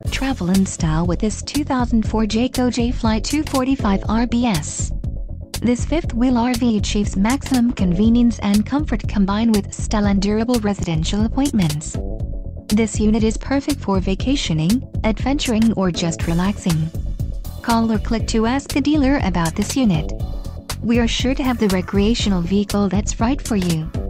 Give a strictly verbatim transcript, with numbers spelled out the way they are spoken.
Travel in style with this two thousand four Jayco Jay Fly two forty-five R B S. This fifth-wheel R V achieves maximum convenience and comfort combined with style and durable residential appointments. This unit is perfect for vacationing, adventuring or just relaxing. Call or click to ask the dealer about this unit. We are sure to have the recreational vehicle that's right for you.